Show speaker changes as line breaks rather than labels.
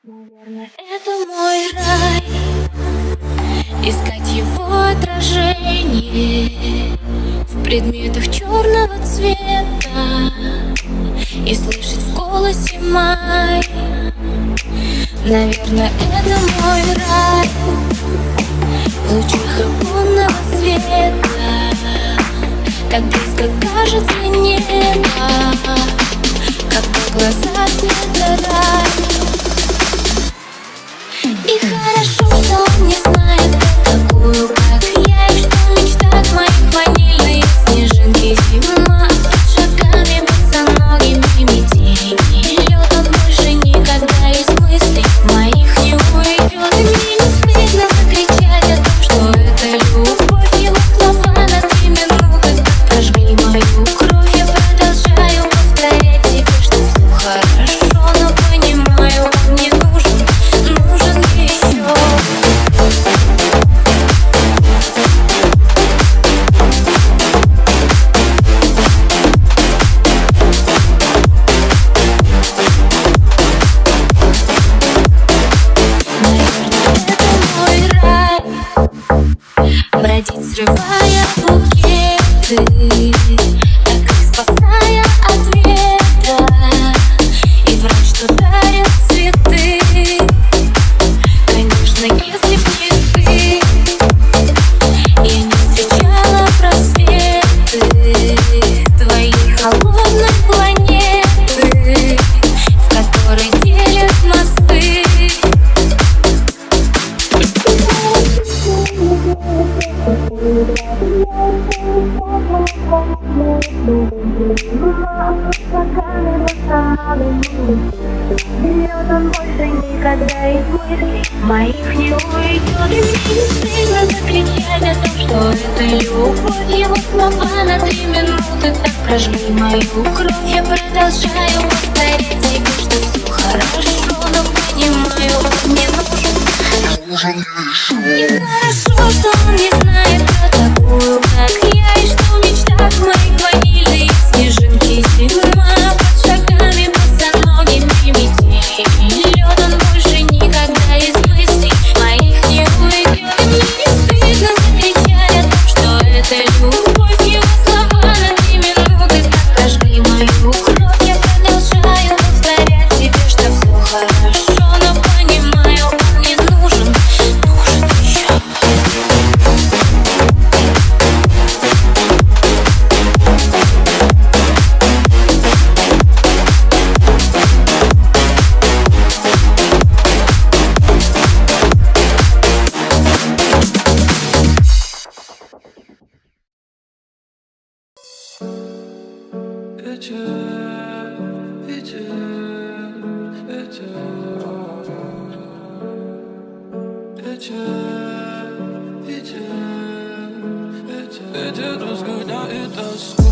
Наверное, это мой рай, искать его отражение в предметах черного цвета и слышать в голосе май. Наверное, это мой рай, в лучах оконного света, так близко кажется небо, когда глаза цвета рай. И хорошо, что он не знает, кто такую, как я, и что в мечтах моих ванильные снежинки зима. Под шагами босоногими метели лед, он больше никогда из мыслей моих не уйдет. И мне не стыдно закричать о том, что это любовь. Его слова на 3 минуты так прожгли мою кровь. Я продолжаю повторять себе, что все хорошо, но понимаю, он не нужен, нужен еще. Бродить, срывая букеты, так их спасая от ветра, и врать, что дарят цветы. Конечно, если б не ты, я не встречала просветы твоей холодной планеты, в которой делят мосты. Лед, он больше никогда из мыслей моих не уйдет. И мне не стыдно закричать о том, что это любовь. Его слова на 3 минуты так прожгли мою кровь. Я продолжаю повторять себе, что все хорошо, но понимаю, он не нужен. И хорошо, что он не знает, кто такую, как я, и что в мечтах моих ванильные снежинки зима. Под шагами босоногими метели лед, он больше никогда из мыслей моих не уйдет. И мне не стыдно закричать о том, что это любовь. Его слова на 3 минуты так прожгли мою кровь. Я продолжаю повторять себе, что все хорошо, но понимаю, он не нужен, нужен еще.
Ветер разгоняет тоску.